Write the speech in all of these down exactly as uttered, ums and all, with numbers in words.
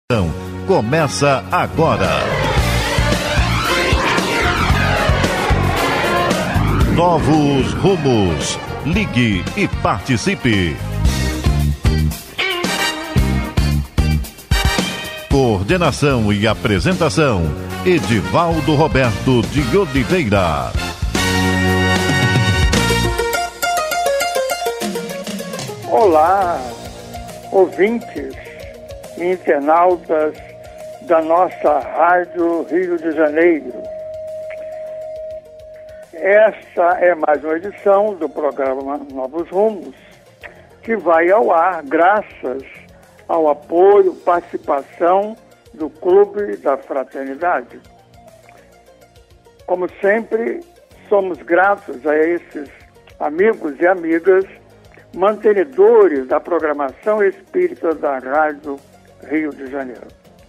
Começa agora. Novos rumos. Ligue e participe. Coordenação e apresentação: Edivaldo Roberto de Oliveira. Olá, ouvintes e internautas da nossa Rádio Rio de Janeiro. Esta é mais uma edição do programa Novos Rumos, que vai ao ar graças ao apoio, participação do Clube da Fraternidade. Como sempre, somos gratos a esses amigos e amigas mantenedores da programação espírita da Rádio Rio de Janeiro.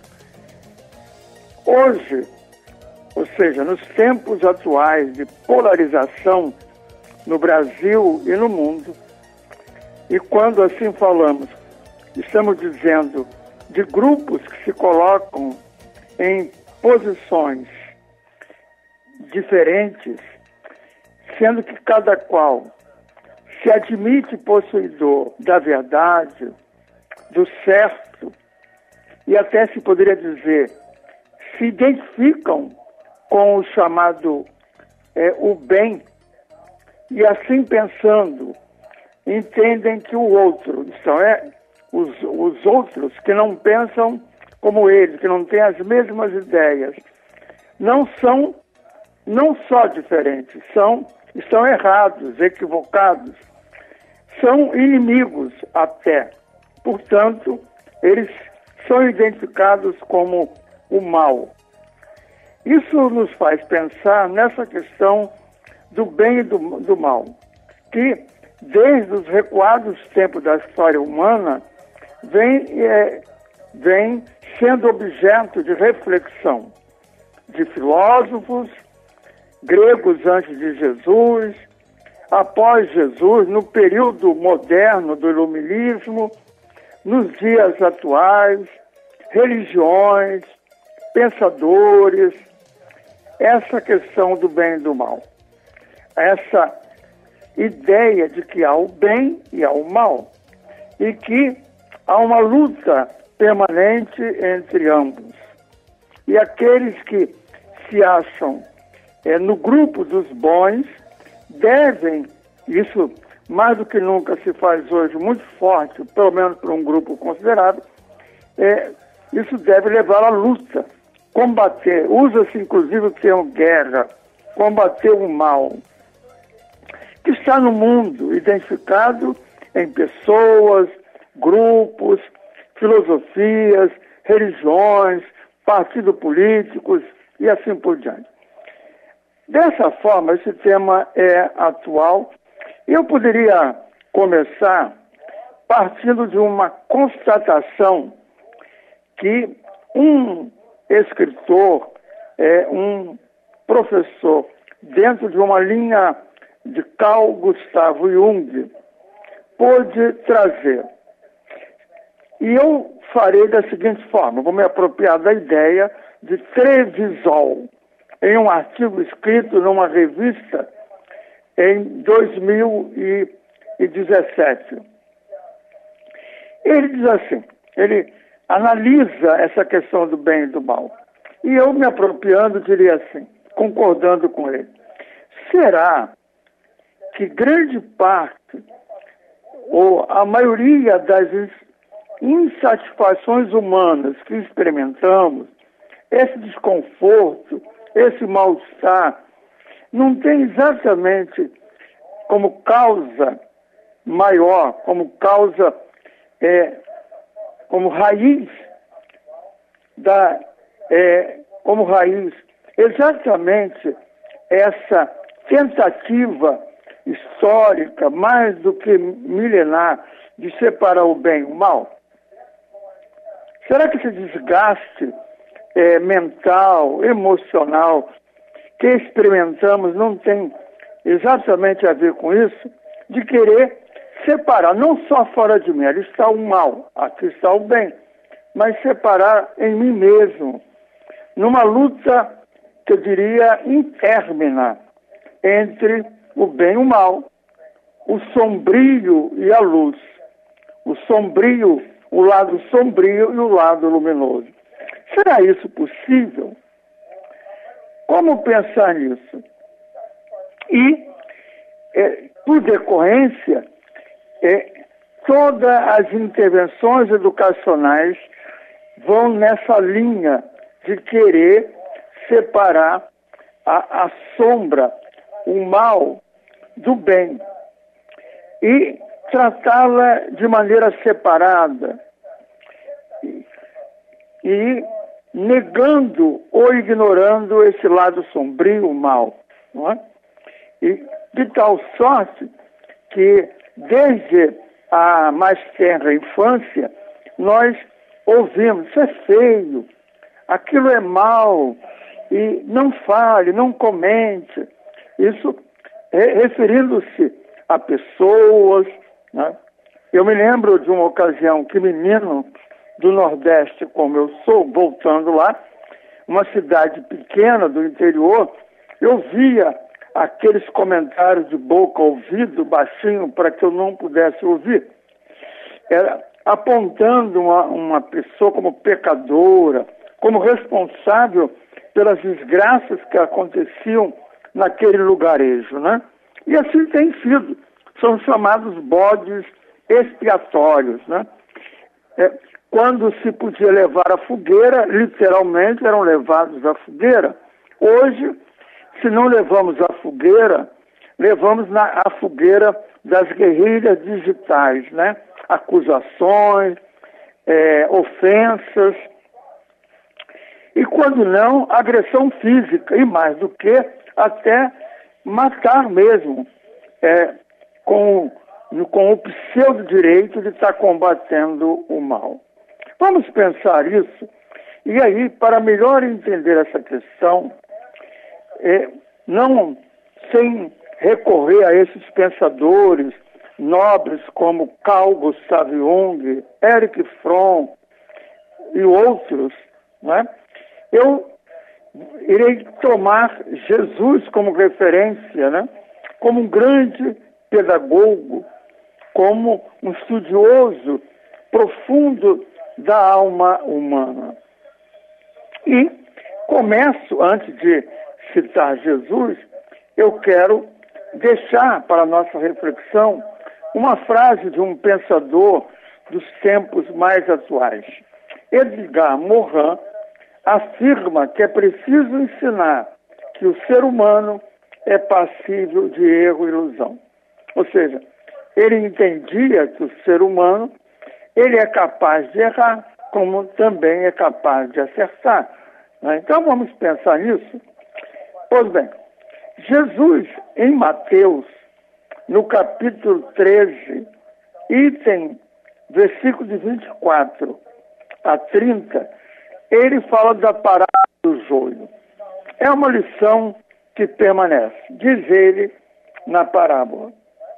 Hoje, ou seja, nos tempos atuais de polarização no Brasil e no mundo, e quando assim falamos, estamos dizendo de grupos que se colocam em posições diferentes, sendo que cada qual se admite possuidor da verdade, do certo, e até se poderia dizer, se identificam com o chamado é, o bem, e assim pensando, entendem que o outro, são é, os, os outros que não pensam como eles, que não têm as mesmas ideias, não são não só diferentes, são, estão errados, equivocados, são inimigos até. Portanto, eles são identificados como o mal. Isso nos faz pensar nessa questão do bem e do, do mal, que desde os recuados tempos da história humana vem, é, vem sendo objeto de reflexão de filósofos gregos antes de Jesus, após Jesus, no período moderno do iluminismo, nos dias atuais, religiões, pensadores, essa questão do bem e do mal. Essa ideia de que há o bem e há o mal, e que há uma luta permanente entre ambos. E aqueles que se acham é, no grupo dos bons devem, isso mais do que nunca se faz hoje muito forte, pelo menos para um grupo considerável, é, isso deve levar à luta, combater, usa-se inclusive o termo guerra, combater o mal, que está no mundo, identificado em pessoas, grupos, filosofias, religiões, partidos políticos e assim por diante. Dessa forma, esse tema é atual. Eu poderia começar partindo de uma constatação que um escritor, é, um professor, dentro de uma linha de Carl Gustav Jung, pôde trazer. E eu farei da seguinte forma, vou me apropriar da ideia de Trevisol, em um artigo escrito numa revista em dois mil e dezessete. Ele diz assim, ele analisa essa questão do bem e do mal. E eu, me apropriando, diria assim, concordando com ele. Será que grande parte, ou a maioria das insatisfações humanas que experimentamos, esse desconforto, esse mal-estar, não tem exatamente como causa maior, como causa, é, como raiz, da, é, como raiz, exatamente essa tentativa histórica, mais do que milenar, de separar o bem e o mal? Será que esse desgaste é, mental, emocional, que experimentamos não tem exatamente a ver com isso, de querer separar, não só fora de mim, ali está o mal, aqui está o bem. mas separar em mim mesmo, numa luta, que eu diria, intermina, entre o bem e o mal, o sombrio e a luz, o sombrio, o lado sombrio e o lado luminoso. Será isso possível? Como pensar nisso? E, é, por decorrência, é, todas as intervenções educacionais vão nessa linha de querer separar a, a sombra, o mal, do bem e tratá-la de maneira separada e, e negando ou ignorando esse lado sombrio, o mal, não é? E de tal sorte que desde a mais tenra infância nós ouvimos: isso é feio, aquilo é mal, e não fale, não comente. Isso é, referindo-se a pessoas, né? Eu me lembro de uma ocasião que menino do Nordeste, como eu sou, voltando lá, uma cidade pequena do interior, eu via aqueles comentários de boca a ouvido, baixinho, para que eu não pudesse ouvir, era apontando uma, uma pessoa como pecadora, como responsável pelas desgraças que aconteciam naquele lugarejo, né? E assim tem sido. São chamados bodes expiatórios, né? É, quando se podia levar à fogueira, literalmente eram levados à fogueira. Hoje, se não levamos à fogueira, levamos na, à fogueira das guerrilhas digitais, né? Acusações, é, ofensas, e quando não, agressão física, e mais do que até matar mesmo, é, com, com o pseudo-direito de estar combatendo o mal. Vamos pensar isso, e aí, para melhor entender essa questão, é, não sem recorrer a esses pensadores nobres como Carl Gustav Jung, Erich Fromm e outros, né? Eu irei tomar Jesus como referência, né? Como um grande pedagogo, como um estudioso profundo da alma humana. E começo, antes de citar Jesus, eu quero deixar para a nossa reflexão uma frase de um pensador dos tempos mais atuais. Edgar Morin afirma que é preciso ensinar que o ser humano é passível de erro e ilusão. Ou seja, ele entendia que o ser humano ele é capaz de errar, como também é capaz de acertar. Né? Então vamos pensar nisso. Pois bem, Jesus, em Mateus, no capítulo treze, item, versículo de vinte e quatro a trinta, ele fala da parábola do joio. É uma lição que permanece. Diz ele na parábola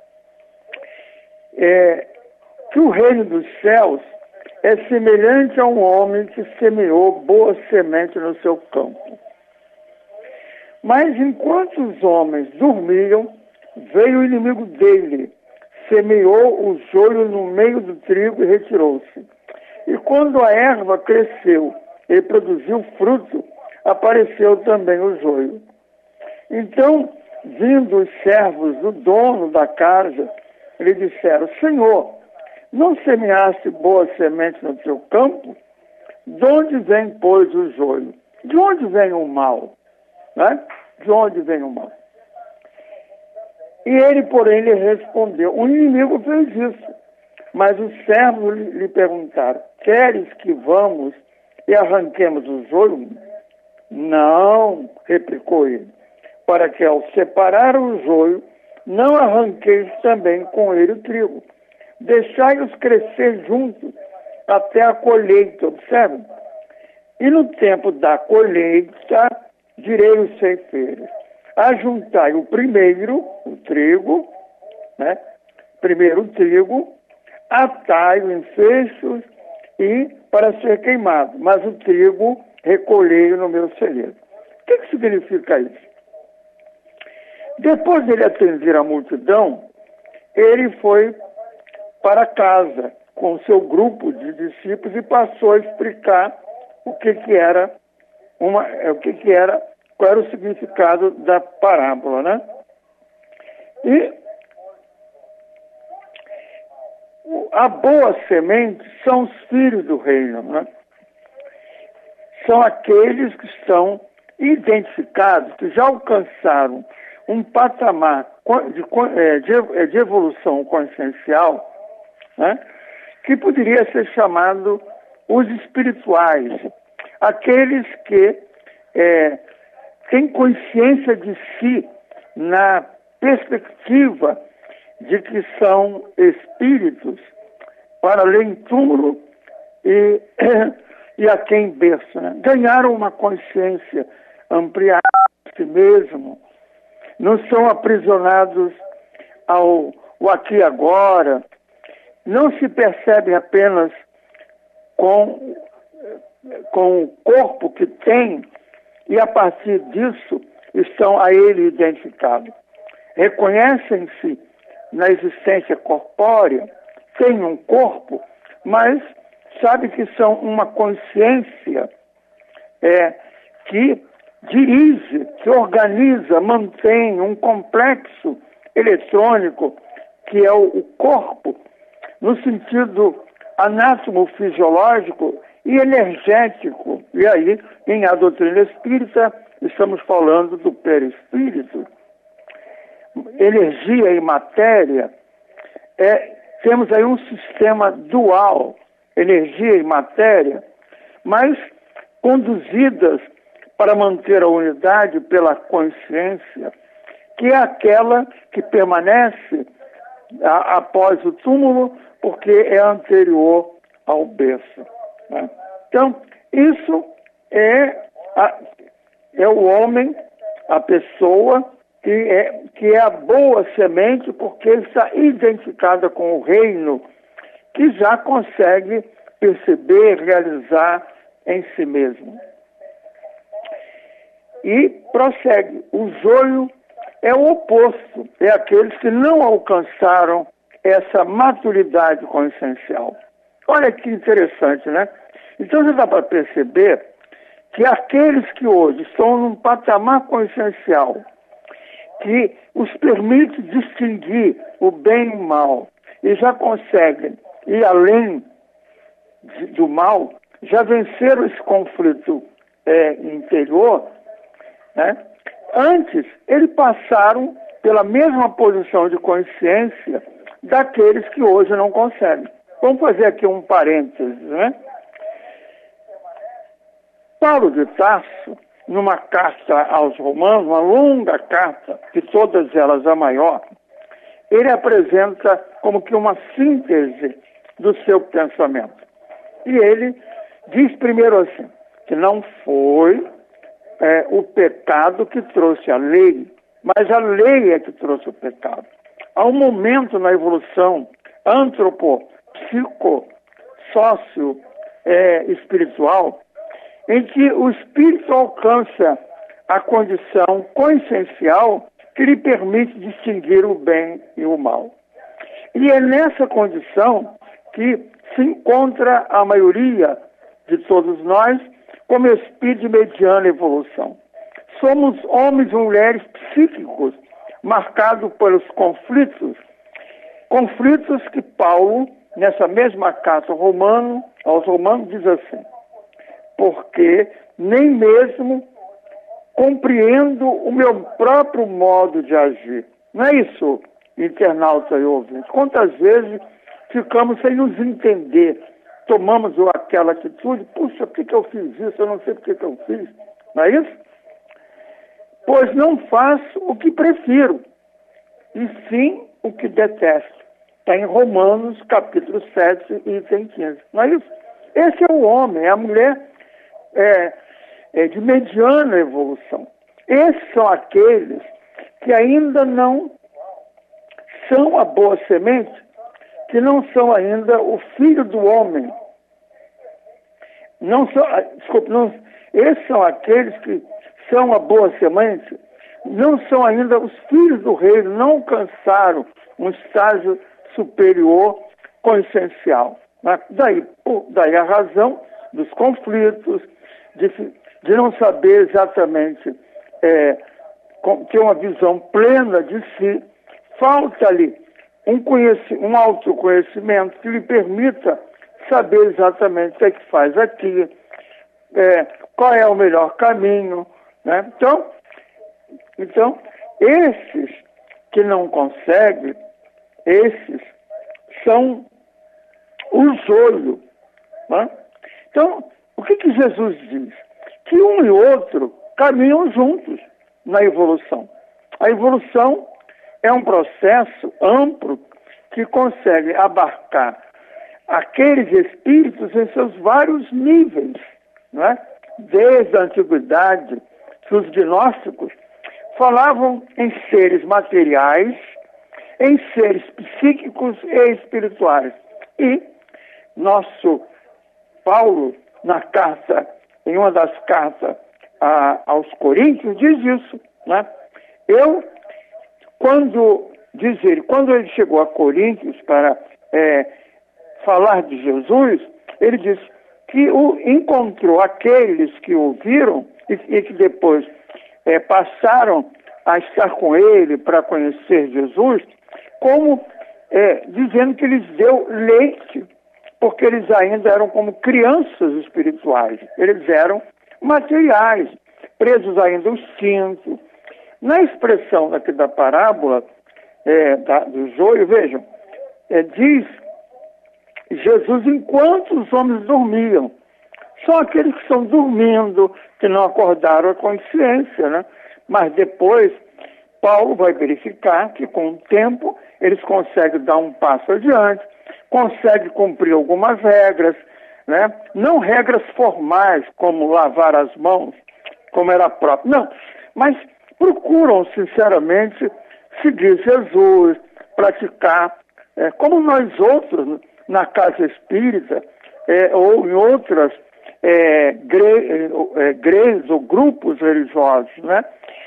é, que o reino dos céus é semelhante a um homem que semeou boa semente no seu campo. Mas enquanto os homens dormiam, veio o inimigo dele, semeou o joio no meio do trigo e retirou-se. E quando a erva cresceu e produziu fruto, apareceu também o joio. Então, vindo os servos do dono da casa, lhe disseram: Senhor, não semeaste boa semente no teu campo? De onde vem, pois, o joio? De onde vem o mal? Né? De onde vem o mal? E ele, porém, lhe respondeu: o inimigo fez isso. Mas os servos lhe, lhe perguntaram: queres que vamos e arranquemos o joio? Não, replicou ele, para que ao separar o joio, não arranqueis também com ele o trigo. Deixai-os crescer juntos até a colheita, observe. E no tempo da colheita, direi os ceifeiros: ajuntai o primeiro, o trigo, né? Primeiro o trigo, atai-o em feixes e para ser queimado, mas o trigo recolhei no meu celeiro. O que, que significa isso? Depois dele atender a multidão, ele foi para casa com seu grupo de discípulos e passou a explicar o que, que era uma, o que, que era, qual era o significado da parábola, né? E a boa semente são os filhos do reino, né? São aqueles que estão identificados, que já alcançaram um patamar de, de, de evolução consciencial, né? Que poderia ser chamado os espirituais, aqueles que é, têm consciência de si na perspectiva de que são espíritos para além túmulo e, e a quem berço, né? Ganharam uma consciência ampliada de si mesmo, não são aprisionados ao, ao aqui e agora, não se percebem apenas com, com o corpo que tem e a partir disso estão a ele identificados. Reconhecem-se na existência corpórea, têm um corpo, mas sabem que são uma consciência é, que dirige, que organiza, mantém um complexo eletrônico que é o, o corpo, no sentido anátomo-fisiológico e energético. E aí, em A Doutrina Espírita, estamos falando do perispírito. Energia e matéria, é, temos aí um sistema dual, energia e matéria, mas conduzidas para manter a unidade pela consciência, que é aquela que permanece a, após o túmulo, porque é anterior ao berço, né? Então, isso é, a, é o homem, a pessoa que é, que é a boa semente, porque está identificada com o reino, que já consegue perceber, realizar em si mesmo. E prossegue. O joio é o oposto, é aqueles que não alcançaram essa maturidade consciencial. Olha que interessante, né? Então já dá para perceber que aqueles que hoje estão num patamar consciencial que os permite distinguir o bem e o mal e já conseguem ir além de, do mal, já venceram esse conflito é, interior, né? Antes, eles passaram pela mesma posição de consciência daqueles que hoje não conseguem. Vamos fazer aqui um parênteses, né? Paulo de Tarso, numa carta aos Romanos, uma longa carta, de todas elas a maior, ele apresenta como que uma síntese do seu pensamento. E ele diz primeiro assim, que não foi é, o pecado que trouxe a lei, mas a lei é que trouxe o pecado. Há um momento na evolução antropo, psico, sócio, é, espiritual, em que o espírito alcança a condição consciencial que lhe permite distinguir o bem e o mal. E é nessa condição que se encontra a maioria de todos nós como espírito de mediana evolução. Somos homens e mulheres psíquicos marcados pelos conflitos, conflitos que Paulo, nessa mesma carta romano, aos Romanos, diz assim: porque nem mesmo compreendo o meu próprio modo de agir. Não é isso, internauta e ouvinte? Quantas vezes ficamos sem nos entender, tomamos aquela atitude, puxa, por que, que eu fiz isso? Eu não sei por que, que eu fiz. Não é isso? Pois não faço o que prefiro, e sim o que detesto. Está em Romanos, capítulo sete, item quinze. Não é isso? Esse é o homem, é a mulher é, é de mediana evolução. Esses são aqueles que ainda não são a boa semente, que não são ainda o filho do homem, não são, desculpe, não, esses são aqueles que são a boa semente, não são ainda os filhos do reino, não alcançaram um estágio superior consciencial. Né? Daí, por, daí a razão dos conflitos, de, de não saber exatamente é, ter uma visão plena de si, falta-lhe um, conheci, um autoconhecimento que lhe permita saber exatamente o que é que faz aqui, é, qual é o melhor caminho. Né? Então, então, esses que não conseguem, esses são o joio. Né? Então, o que, que Jesus diz? Que um e outro caminham juntos na evolução. A evolução é um processo amplo que consegue abarcar aqueles espíritos em seus vários níveis, não é? Desde a antiguidade, que os gnósticos falavam em seres materiais, em seres psíquicos e espirituais. E nosso Paulo, na carta, em uma das cartas a, aos Coríntios, diz isso, né? Eu, quando, diz ele, quando ele chegou a Coríntios para é, falar de Jesus, ele diz que o, encontrou aqueles que ouviram e, e que depois é, passaram a estar com ele para conhecer Jesus, como é, dizendo que lhes deu leite, porque eles ainda eram como crianças espirituais, eles eram materiais, presos ainda aos cintos. Na expressão daqui da parábola é, da, do joio, vejam, é, diz Jesus enquanto os homens dormiam. São aqueles que estão dormindo, que não acordaram a consciência, né? Mas depois, Paulo vai verificar que com o tempo eles conseguem dar um passo adiante, conseguem cumprir algumas regras, né? Não regras formais, como lavar as mãos, como era próprio, não, mas procuram sinceramente seguir Jesus, praticar, é, como nós outros, na casa espírita, é, ou em outras é, gre, é, igrejas ou grupos religiosos, né?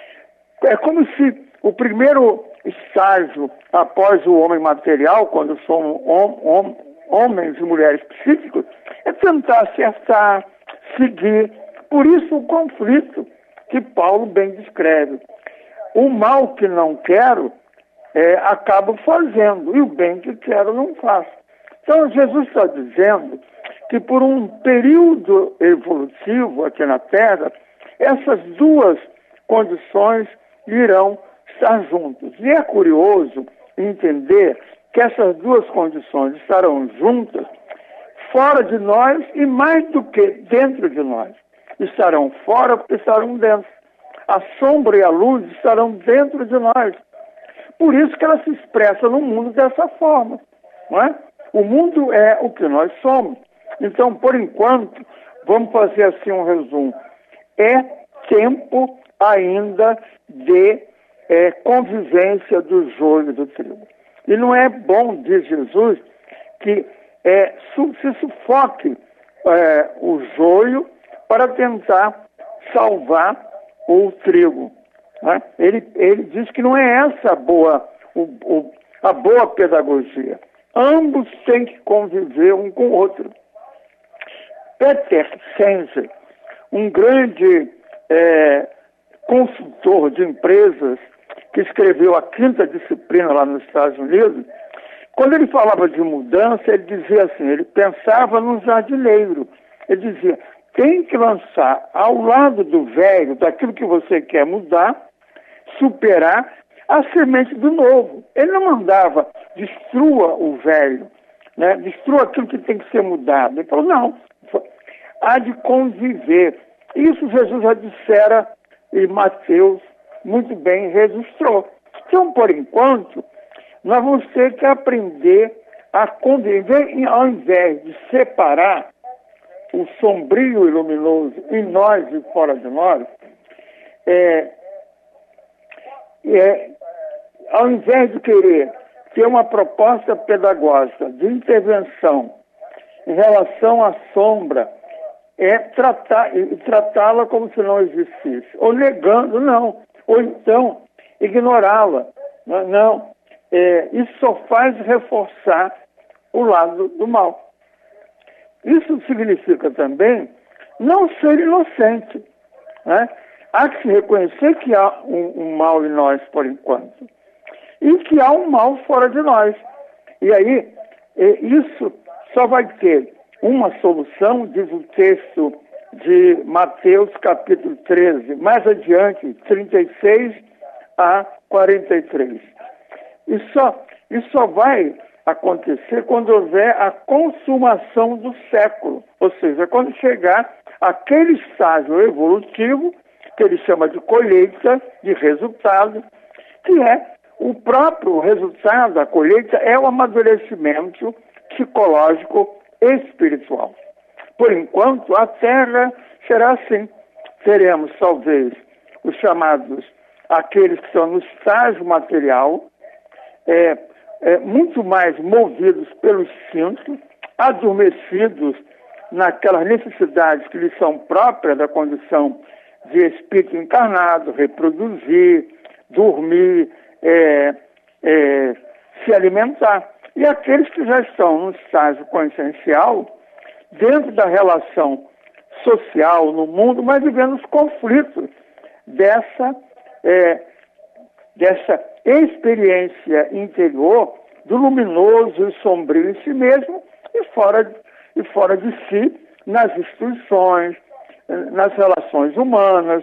É como se o primeiro estágio após o homem material, quando somos hom, hom, homens e mulheres psíquicos, é tentar acertar, seguir. Por isso o conflito que Paulo bem descreve. O mal que não quero, é, acabo fazendo, e o bem que quero não faço. Então Jesus está dizendo que por um período evolutivo aqui na Terra, essas duas condições irão estar juntas. E é curioso entender que essas duas condições estarão juntas fora de nós e mais do que dentro de nós. Estarão fora porque estarão dentro. A sombra e a luz estarão dentro de nós. Por isso que ela se expressa no mundo dessa forma, não é? O mundo é o que nós somos. Então, por enquanto, vamos fazer assim um resumo. É tempo ainda de é, convivência do joio e do trigo. E não é bom, diz Jesus, que é, su- se sufoque é, o joio para tentar salvar o trigo. Né? Ele, ele diz que não é essa a boa, o, o, a boa pedagogia. Ambos têm que conviver um com o outro. Peter Senge, um grande é, consultor de empresas que escreveu a quinta disciplina lá nos Estados Unidos, quando ele falava de mudança, ele dizia assim, ele pensava num jardineiro. Ele dizia, tem que lançar ao lado do velho, daquilo que você quer mudar, superar a semente do novo. Ele não mandava, destrua o velho, né? Destrua aquilo que tem que ser mudado. Ele falou, não, há de conviver. Isso Jesus já dissera e Mateus muito bem registrou. Então, por enquanto, nós vamos ter que aprender a conviver, ao invés de separar o sombrio e luminoso em nós e fora de nós, é, é, ao invés de querer ter uma proposta pedagógica de intervenção em relação à sombra é tratar, tratá-la como se não existisse, ou negando, não, ou então ignorá-la. Não, não. É, isso só faz reforçar o lado do mal. Isso significa também não ser inocente, né? Há que se reconhecer que há um, um mal em nós por enquanto e que há um mal fora de nós. E aí, é, isso só vai ter uma solução, diz o texto de Mateus capítulo treze, mais adiante, trinta e seis a quarenta e três. E só, isso só vai acontecer quando houver a consumação do século, ou seja, quando chegar aquele estágio evolutivo que ele chama de colheita, de resultado, que é o próprio resultado, a colheita é o amadurecimento psicológico e espiritual. Por enquanto, a Terra será assim. Teremos, talvez, os chamados, aqueles que estão no estágio material, é, é, muito mais movidos pelo instinto, adormecidos naquelas necessidades que lhes são próprias da condição de espírito encarnado, reproduzir, dormir, é, é, se alimentar. E aqueles que já estão no estágio consciencial, dentro da relação social no mundo, mas vivendo os conflitos dessa, é, dessa experiência interior do luminoso e sombrio em si mesmo e fora, e fora de si, nas instituições, nas relações humanas.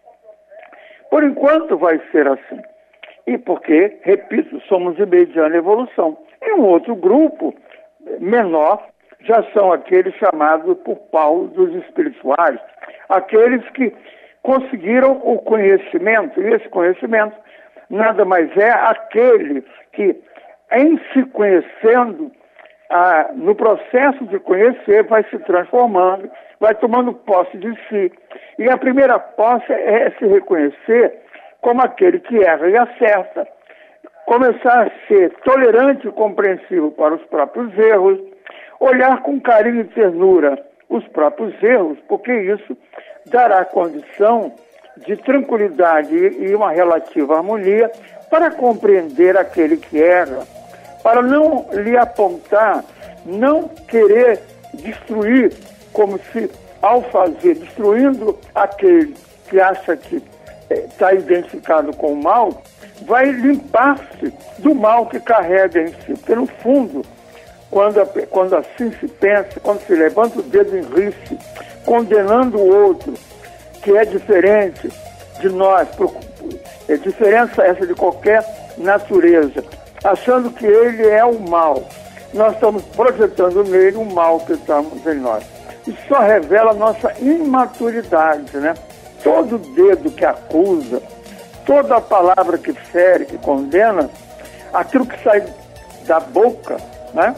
Por enquanto vai ser assim. E porque, repito, somos de mediana evolução. E um outro grupo menor já são aqueles chamados por Paulo dos espirituais, aqueles que conseguiram o conhecimento, e esse conhecimento nada mais é aquele que, em se conhecendo, ah, no processo de conhecer, vai se transformando, vai tomando posse de si. E a primeira posse é se reconhecer como aquele que erra e acerta, começar a ser tolerante e compreensivo para os próprios erros, olhar com carinho e ternura os próprios erros, porque isso dará condição de tranquilidade e uma relativa harmonia para compreender aquele que erra, para não lhe apontar, não querer destruir, como se, ao fazer, destruindo aquele que acha que está eh, identificado com o mal, vai limpar-se do mal que carrega em si. Porque, no fundo, quando, quando assim se pensa, quando se levanta o dedo em rixe, condenando o outro, que é diferente de nós, por, é diferença essa de qualquer natureza, achando que ele é o mal, nós estamos projetando nele o mal que estamos em nós. Isso só revela a nossa imaturidade, né? Todo dedo que acusa, toda palavra que fere, que condena, aquilo que sai da boca, né?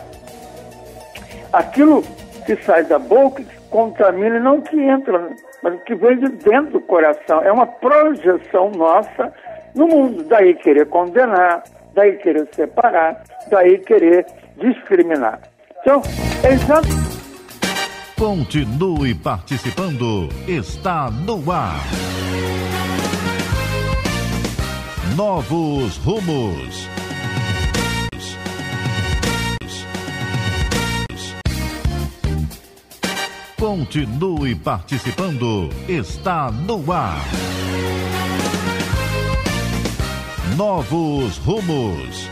Aquilo que sai da boca, que contamina, não que entra, mas que vem de dentro do coração. É uma projeção nossa no mundo. Daí querer condenar, daí querer separar, daí querer discriminar. Então, é exatamente... Continue participando. Está no ar. Novos rumos. Continue participando. Está no ar. Novos rumos.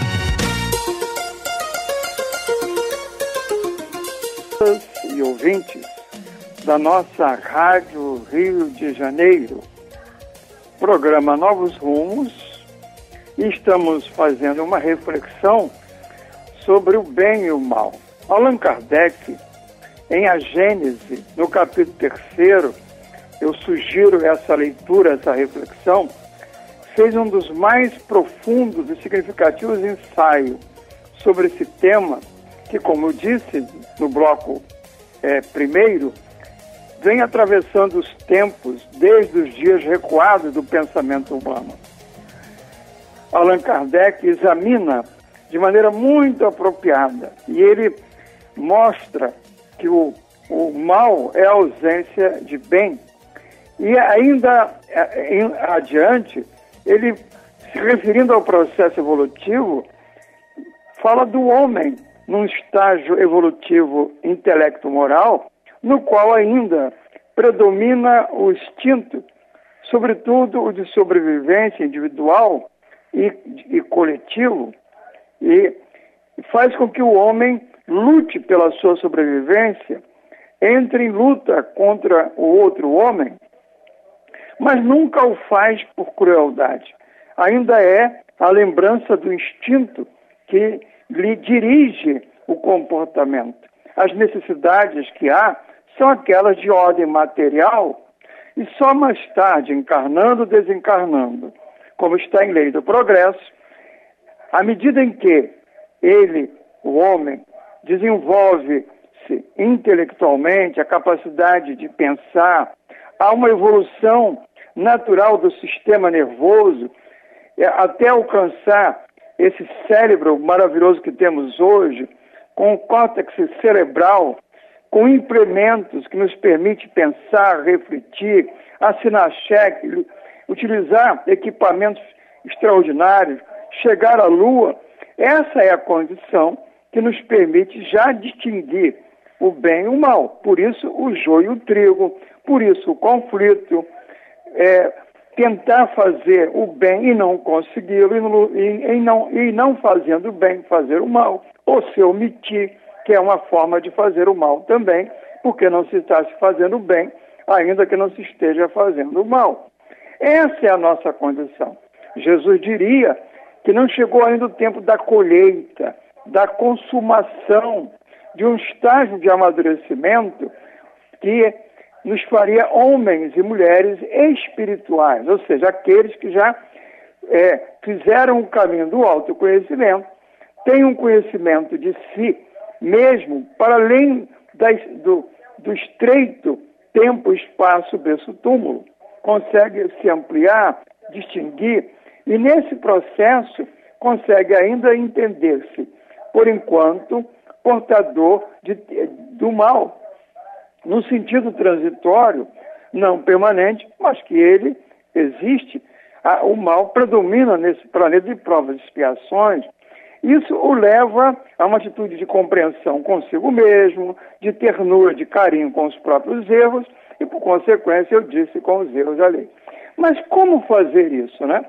E ouvintes da nossa Rádio Rio de Janeiro, programa Novos Rumos, e estamos fazendo uma reflexão sobre o bem e o mal. Allan Kardec, em A Gênese, no capítulo terceiro, eu sugiro essa leitura, essa reflexão, fez um dos mais profundos e significativos ensaios sobre esse tema, que, como eu disse no bloco é, primeiro, vem atravessando os tempos desde os dias recuados do pensamento humano. Allan Kardec examina de maneira muito apropriada e ele mostra que o o mal é a ausência de bem. E ainda em, adiante, ele, se referindo ao processo evolutivo, fala do homem num estágio evolutivo intelecto-moral, no qual ainda predomina o instinto, sobretudo o de sobrevivência individual e, e coletivo, e faz com que o homem lute pela sua sobrevivência, entre em luta contra o outro homem, mas nunca o faz por crueldade. Ainda é a lembrança do instinto que lhe dirige o comportamento. As necessidades que há são aquelas de ordem material e só mais tarde, encarnando, desencarnando, como está em Lei do Progresso, à medida em que ele, o homem, desenvolve-se intelectualmente a capacidade de pensar, há uma evolução natural do sistema nervoso, até alcançar esse cérebro maravilhoso que temos hoje, com o córtex cerebral, com implementos que nos permite pensar, refletir, assinar cheque, utilizar equipamentos extraordinários, chegar à Lua. Essa é a condição que nos permite já distinguir o bem e o mal. Por isso o joio e o trigo, por isso o conflito, é, tentar fazer o bem e não consegui-lo, e, e, não, e não fazendo o bem, fazer o mal, ou se omitir, que é uma forma de fazer o mal também, porque não se está se fazendo o bem, ainda que não se esteja fazendo o mal. Essa é a nossa condição. Jesus diria que não chegou ainda o tempo da colheita, da consumação, de um estágio de amadurecimento que nos faria homens e mulheres espirituais, ou seja, aqueles que já é, fizeram o caminho do autoconhecimento, têm um conhecimento de si mesmo, para além das, do, do estreito tempo, espaço, berço, túmulo, consegue se ampliar, distinguir, e nesse processo consegue ainda entender-se, por enquanto, portador de, do mal, no sentido transitório, não permanente, mas que ele existe. O mal predomina nesse planeta de provas e expiações. Isso o leva a uma atitude de compreensão consigo mesmo, de ternura, de carinho com os próprios erros e, por consequência, eu disse, com os erros alheios. Mas como fazer isso, né?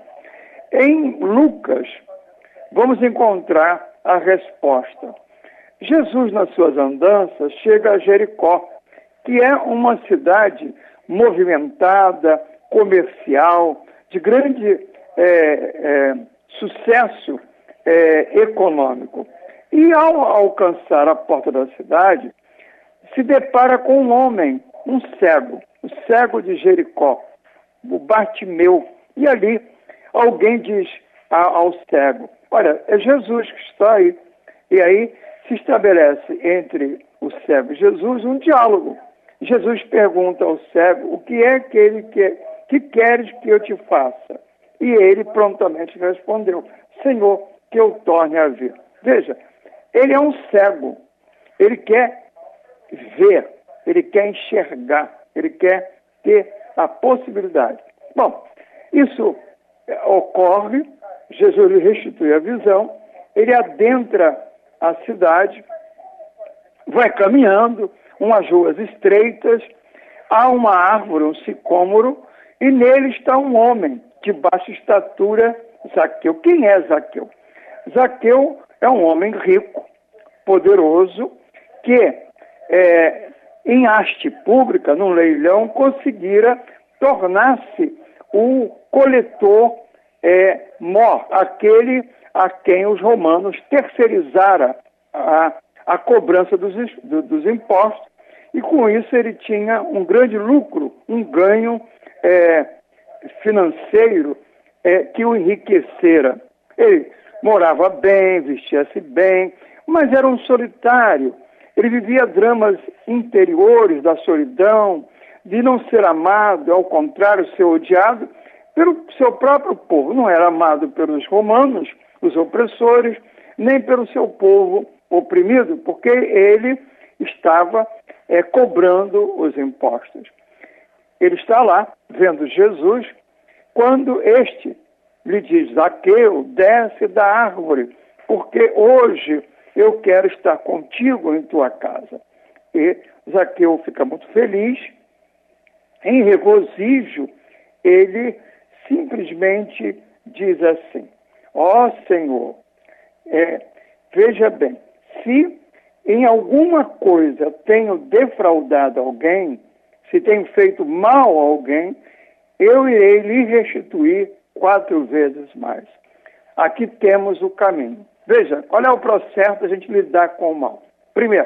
Em Lucas, vamos encontrar a resposta. Jesus, nas suas andanças, chega a Jericó, que é uma cidade movimentada, comercial, de grande é, é, sucesso é, econômico. E ao alcançar a porta da cidade, se depara com um homem, um cego, o cego de Jericó, o Bartimeu. E ali alguém diz ao cego, olha, é Jesus que está aí. E aí se estabelece entre o cego e Jesus um diálogo. Jesus pergunta ao cego, o que é que ele quer, que queres que eu te faça? E ele prontamente respondeu, Senhor, que eu torne a ver. Veja, ele é um cego, ele quer ver, ele quer enxergar, ele quer ter a possibilidade. Bom, isso ocorre, Jesus lhe restitui a visão, ele adentra a cidade, vai caminhando, umas ruas estreitas, há uma árvore, um sicômoro, e nele está um homem de baixa estatura, Zaqueu. Quem é Zaqueu? Zaqueu é um homem rico, poderoso, que é, em haste pública, num leilão, conseguira tornar-se o coletor é, mor, aquele a quem os romanos terceirizaram a, a cobrança dos, do, dos impostos, e com isso ele tinha um grande lucro, um ganho é, financeiro é, que o enriquecera. Ele morava bem, vestia-se bem, mas era um solitário. Ele vivia dramas interiores da solidão, de não ser amado, ao contrário, ser odiado pelo seu próprio povo. Não era amado pelos romanos, os opressores, nem pelo seu povo oprimido, porque ele estava é, cobrando os impostos. Ele está lá, vendo Jesus, quando este lhe diz: Zaqueu, desce da árvore, porque hoje eu quero estar contigo em tua casa. E Zaqueu fica muito feliz, em regozijo, ele simplesmente diz assim: ó oh, Senhor, é, veja bem, se em alguma coisa tenho defraudado alguém, se tenho feito mal a alguém, eu irei lhe restituir quatro vezes mais. Aqui temos o caminho. Veja, qual é o processo da gente lidar com o mal? Primeiro,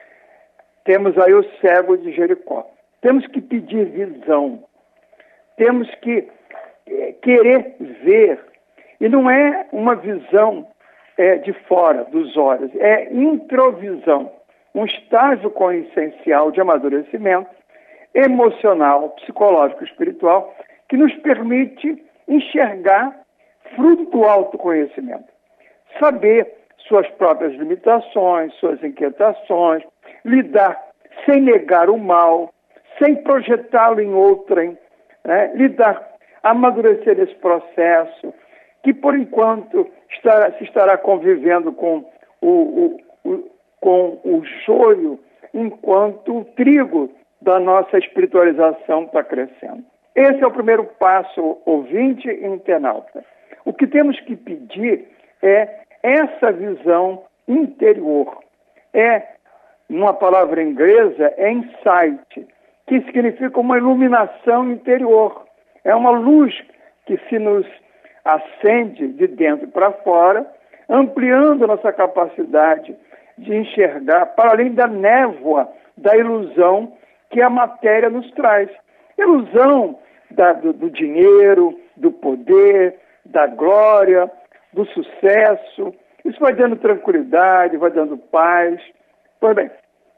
temos aí o cego de Jericó. Temos que pedir visão. Temos que é, querer ver. E não é uma visão é, de fora dos olhos, é introvisão. Um estágio consciencial de amadurecimento emocional, psicológico e espiritual que nos permite enxergar fruto do autoconhecimento. Saber suas próprias limitações, suas inquietações, lidar sem negar o mal, sem projetá-lo em outrem, né? Lidar, amadurecer esse processo, que por enquanto estará, se estará convivendo com o, o, o, com o joio, enquanto o trigo da nossa espiritualização está crescendo. Esse é o primeiro passo, ouvinte e internauta. O que temos que pedir é essa visão interior. É, numa palavra inglesa, é insight, que significa uma iluminação interior. É uma luz que se nos acende de dentro para fora, ampliando nossa capacidade de enxergar para além da névoa da ilusão que a matéria nos traz. Ilusão da, do, do dinheiro, do poder, da glória, do sucesso. Isso vai dando tranquilidade, vai dando paz. Pois bem,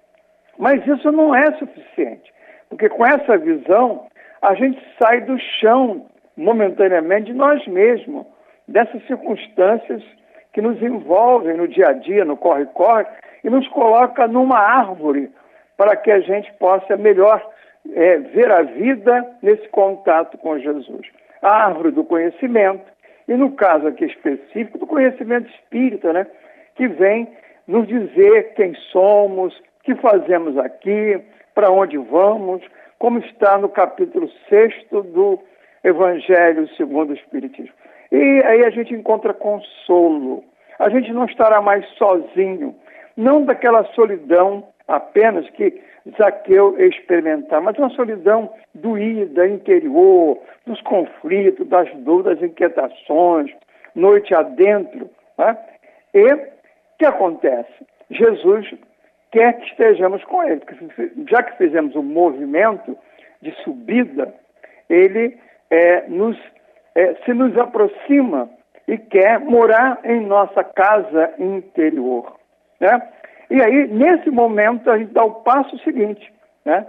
mas isso não é suficiente, porque com essa visão a gente sai do chão momentaneamente de nós mesmos, dessas circunstâncias que nos envolvem no dia a dia, no corre-corre, e nos coloca numa árvore para que a gente possa melhor é, ver a vida nesse contato com Jesus. A árvore do conhecimento, e no caso aqui específico, do conhecimento espírita, né, que vem nos dizer quem somos, o que fazemos aqui, para onde vamos, como está no capítulo sexto do Evangelho segundo o Espiritismo. E aí a gente encontra consolo. A gente não estará mais sozinho, não daquela solidão apenas que Zaqueu experimentar, mas uma solidão doída, interior, dos conflitos, das dúvidas, das inquietações, noite adentro. Né? E o que acontece? Jesus quer que estejamos com ele, porque já que fizemos um movimento de subida, ele é, nos, é, se nos aproxima e quer morar em nossa casa interior. Né? E aí, nesse momento, a gente dá o passo seguinte, né?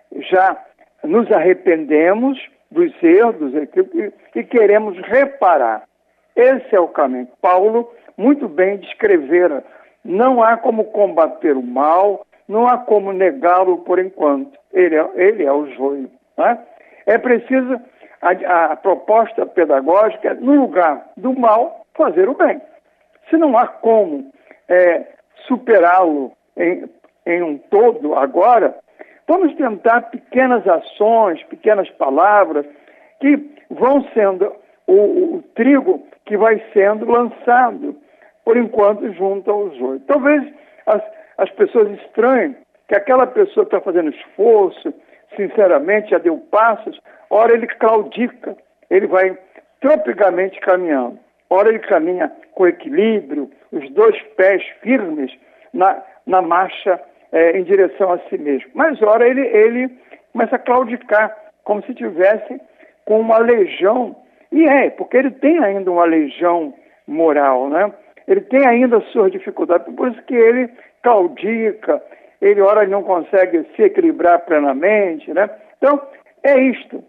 Já nos arrependemos dos erros, dos equívocos, e queremos reparar. Esse é o caminho. Paulo muito bem descrevera. Não há como combater o mal, não há como negá-lo por enquanto. Ele é, ele é o joio. Né? É preciso, a, a proposta pedagógica, no lugar do mal, fazer o bem. Se não há como é, superá-lo em, em um todo agora, vamos tentar pequenas ações, pequenas palavras, que vão sendo o, o trigo que vai sendo lançado, por enquanto, junto ao joio. Talvez as, as pessoas estranhem que aquela pessoa está fazendo esforço, sinceramente, já deu passos, ora ele claudica, ele vai tropicamente caminhando. Ora ele caminha com equilíbrio, os dois pés firmes na, na marcha é, em direção a si mesmo. Mas ora ele, ele começa a claudicar, como se tivesse com uma legião. E é, porque ele tem ainda uma legião moral, né? Ele tem ainda suas dificuldades, por isso que ele claudica, ele ora não consegue se equilibrar plenamente, né? Então, é isto.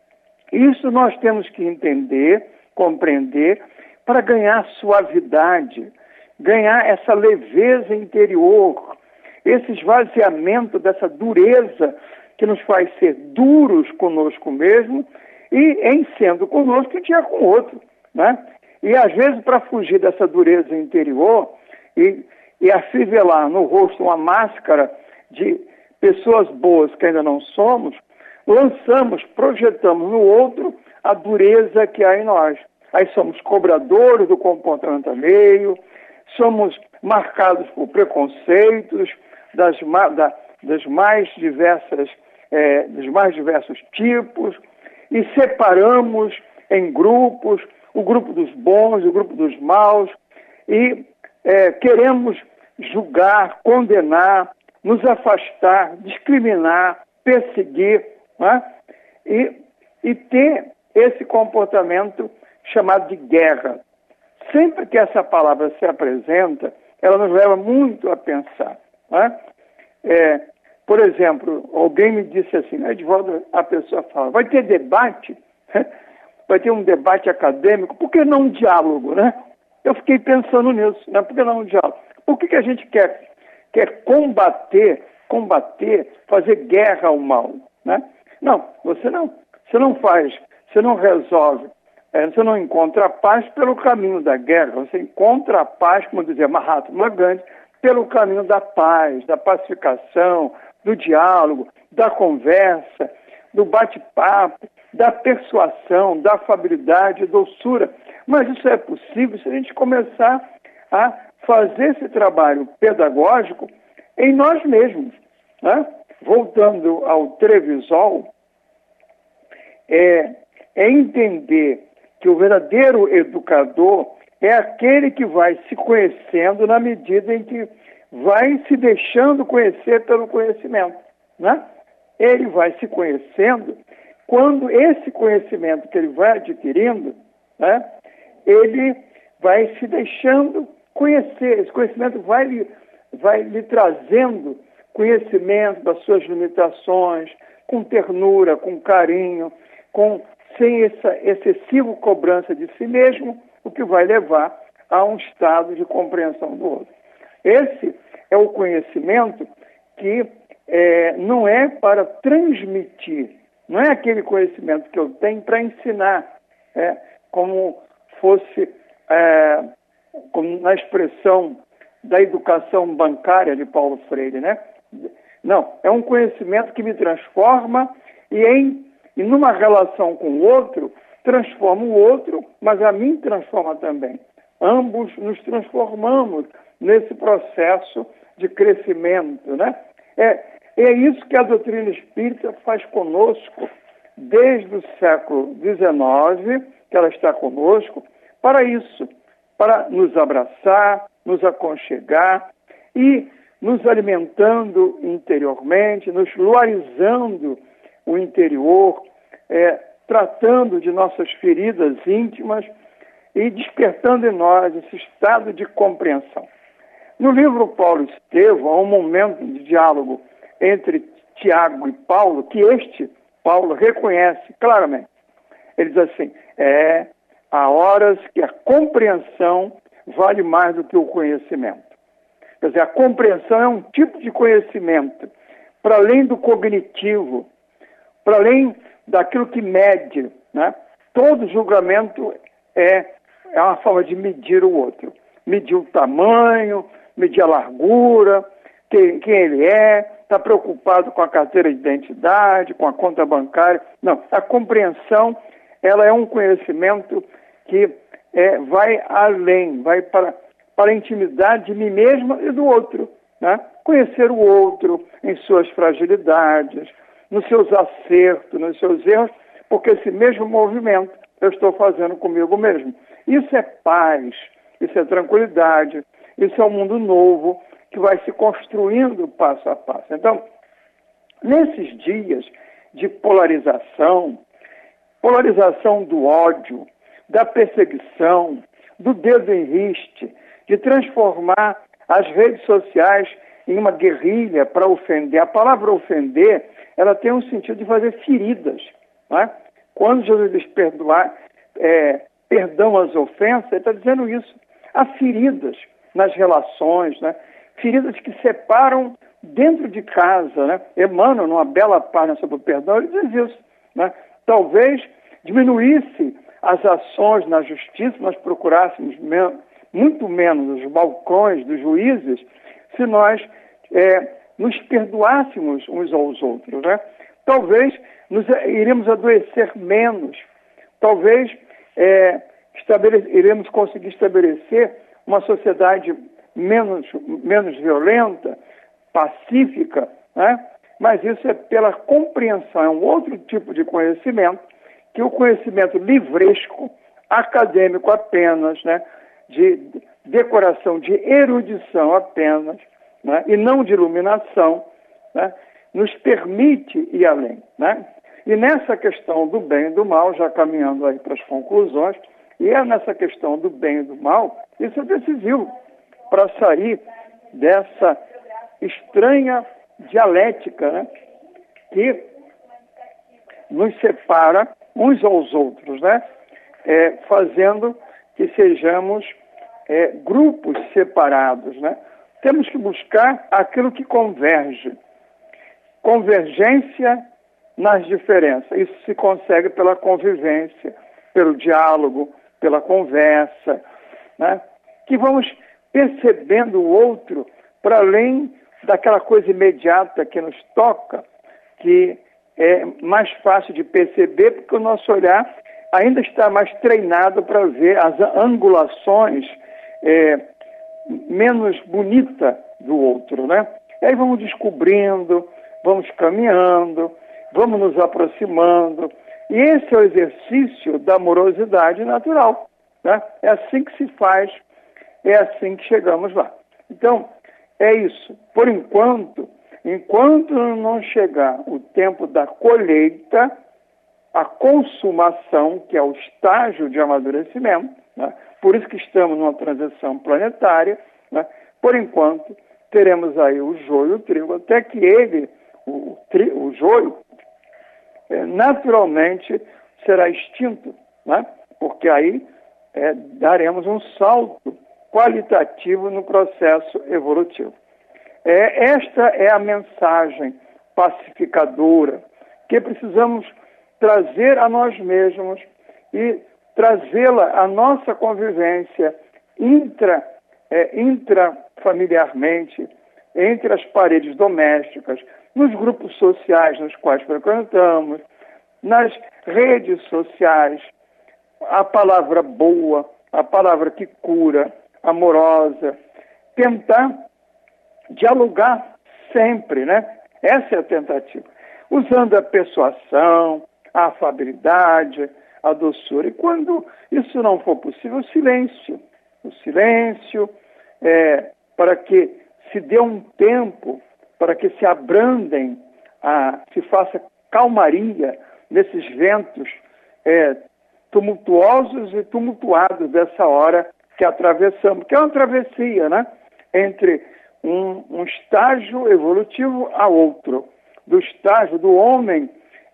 Isso nós temos que entender, compreender, para ganhar suavidade, ganhar essa leveza interior, esse esvaziamento dessa dureza que nos faz ser duros conosco mesmo e em sendo conosco e dia com o outro, né? E às vezes para fugir dessa dureza interior e, e afivelar no rosto uma máscara de pessoas boas que ainda não somos, lançamos, projetamos no outro a dureza que há em nós. Aí somos cobradores do comportamento alheio, somos marcados por preconceitos das, da, das mais diversas, é, dos mais diversos tipos e separamos em grupos, o grupo dos bons, o grupo dos maus e é, queremos julgar, condenar, nos afastar, discriminar, perseguir, né? e, e ter esse comportamento chamado de guerra. Sempre que essa palavra se apresenta, ela nos leva muito a pensar, né? É, por exemplo, alguém me disse assim, né, de volta a pessoa fala, vai ter debate? Vai ter um debate acadêmico? Por que não um diálogo, né? Eu fiquei pensando nisso, né? Por que não um diálogo? Por que, que a gente quer, quer combater, combater, fazer guerra ao mal, né? Não, você não, você não faz, você não resolve, é, você não encontra a paz pelo caminho da guerra, você encontra a paz, como dizia Mahatma Gandhi, pelo caminho da paz, da pacificação, do diálogo, da conversa, do bate-papo, da persuasão, da afabilidade, doçura. Mas isso é possível se a gente começar a fazer esse trabalho pedagógico em nós mesmos, né? Voltando ao Trevisol, é, é entender que o verdadeiro educador é aquele que vai se conhecendo na medida em que vai se deixando conhecer pelo conhecimento, né? Ele vai se conhecendo quando esse conhecimento que ele vai adquirindo, né, ele vai se deixando conhecer. Esse conhecimento vai lhe, vai lhe trazendo conhecimento das suas limitações, com ternura, com carinho, com, sem essa excessiva cobrança de si mesmo, o que vai levar a um estado de compreensão do outro. Esse é o conhecimento que é, não é para transmitir, não é aquele conhecimento que eu tenho para ensinar, é, como fosse, é, como na expressão da educação bancária de Paulo Freire, né? Não, é um conhecimento que me transforma e, em, e numa relação com o outro, transforma o outro, mas a mim transforma também. Ambos nos transformamos nesse processo de crescimento, né? É, é isso que a doutrina espírita faz conosco desde o século dezenove, que ela está conosco, para isso, para nos abraçar, nos aconchegar e nos alimentando interiormente, nos luarizando o interior, é, tratando de nossas feridas íntimas e despertando em nós esse estado de compreensão. No livro Paulo e Estevão, há um momento de diálogo entre Tiago e Paulo, que este, Paulo, reconhece claramente. Ele diz assim, é, há horas que a compreensão vale mais do que o conhecimento. Quer dizer, a compreensão é um tipo de conhecimento, para além do cognitivo, para além daquilo que mede, né? Todo julgamento é, é uma forma de medir o outro. Medir o tamanho, medir a largura, quem, quem ele é, está preocupado com a carteira de identidade, com a conta bancária. Não, a compreensão, ela é um conhecimento que é, vai além, vai para, para a intimidade de mim mesma e do outro, né? Conhecer o outro em suas fragilidades, nos seus acertos, nos seus erros, porque esse mesmo movimento eu estou fazendo comigo mesmo. Isso é paz, isso é tranquilidade, isso é um mundo novo que vai se construindo passo a passo. Então, nesses dias de polarização, polarização do ódio, da perseguição, do dedo em riste, de transformar as redes sociais em uma guerrilha para ofender. A palavra ofender, ela tem um sentido de fazer feridas, não é? Quando Jesus diz perdoar, é, perdão às ofensas, ele está dizendo isso. Há feridas nas relações, né? Feridas que separam dentro de casa, né? Emmanuel, numa bela página sobre o perdão, ele diz isso, né? Talvez diminuísse as ações na justiça, nós procurássemos men- muito menos os balcões dos juízes, se nós é, nos perdoássemos uns aos outros, né? Talvez nos iremos adoecer menos, talvez é, estabele- iremos conseguir estabelecer uma sociedade menos, menos violenta, pacífica, né? Mas isso é pela compreensão, é um outro tipo de conhecimento, que o conhecimento livresco, acadêmico apenas, né? De decoração, de erudição apenas, né? E não de iluminação, né? Nos permite ir além, né? E nessa questão do bem e do mal, já caminhando aí para as conclusões, e é nessa questão do bem e do mal, isso é decisivo para sair dessa estranha dialética, né, que nos separa uns aos outros, né, é, fazendo que sejamos é, grupos separados, né. Temos que buscar aquilo que converge. Convergência nas diferenças. Isso se consegue pela convivência, pelo diálogo, pela conversa, né? Que vamos percebendo o outro para além daquela coisa imediata que nos toca, que é mais fácil de perceber porque o nosso olhar ainda está mais treinado para ver as angulações é, menos bonitas do outro, né? E aí vamos descobrindo, vamos caminhando, vamos nos aproximando. E esse é o exercício da amorosidade natural, né? É assim que se faz, é assim que chegamos lá. Então, é isso. Por enquanto, enquanto não chegar o tempo da colheita, a consumação, que é o estágio de amadurecimento, né? Por isso que estamos numa transição planetária, né? Por enquanto, teremos aí o joio e o trigo, até que ele, o, tri, o joio, é, naturalmente será extinto, né? Porque aí é, daremos um salto qualitativo no processo evolutivo. É, esta é a mensagem pacificadora que precisamos trazer a nós mesmos e trazê-la à nossa convivência intra, é, intrafamiliarmente, entre as paredes domésticas, nos grupos sociais nos quais frequentamos, nas redes sociais, a palavra boa, a palavra que cura, amorosa, tentar dialogar sempre, né? Essa é a tentativa. Usando a persuasão, a afabilidade, a doçura. E quando isso não for possível, o silêncio. O silêncio é, para que se dê um tempo, para que se abrandem, a, se faça calmaria nesses ventos é, tumultuosos e tumultuados dessa hora que atravessamos, que é uma travessia, né? Entre um, um estágio evolutivo a outro, do estágio do homem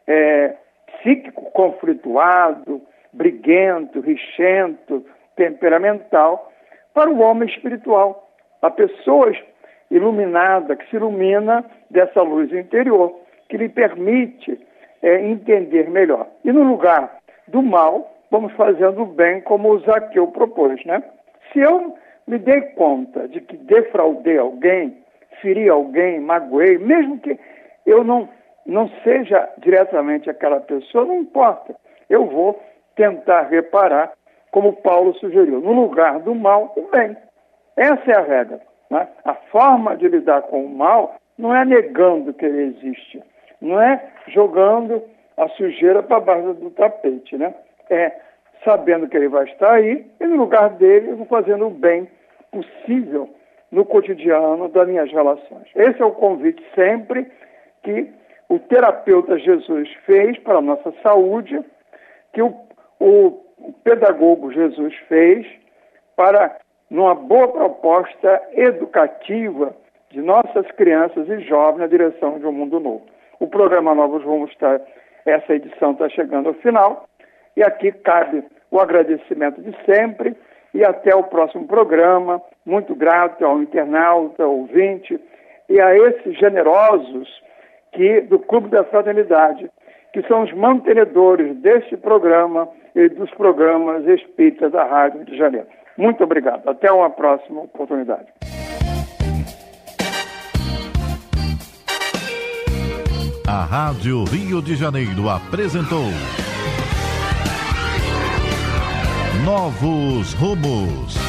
é, psíquico conflituado, briguento, rixento, temperamental, para o homem espiritual, a pessoa iluminada, que se ilumina dessa luz interior, que lhe permite é, entender melhor. E no lugar do mal, vamos fazendo o bem como o Zaqueu propôs, né? Se eu me dei conta de que defraudei alguém, feri alguém, magoei, mesmo que eu não, não seja diretamente aquela pessoa, não importa. Eu vou tentar reparar, como Paulo sugeriu, no lugar do mal, o bem. Essa é a regra, né? A forma de lidar com o mal não é negando que ele existe, não é jogando a sujeira para baixo do tapete, né? É sabendo que ele vai estar aí e no lugar dele eu vou fazendo o bem possível no cotidiano das minhas relações. Esse é o convite sempre que o terapeuta Jesus fez para a nossa saúde, que o, o, o pedagogo Jesus fez para, numa boa proposta educativa de nossas crianças e jovens na direção de um mundo novo. O programa Novos Rumos está, essa edição está chegando ao final, e aqui cabe o agradecimento de sempre e até o próximo programa. Muito grato ao internauta, ao ouvinte, e a esses generosos que, do Clube da Fraternidade, que são os mantenedores deste programa e dos programas espíritas da Rádio de Janeiro. Muito obrigado. Até uma próxima oportunidade. A Rádio Rio de Janeiro apresentou Novos Rumos.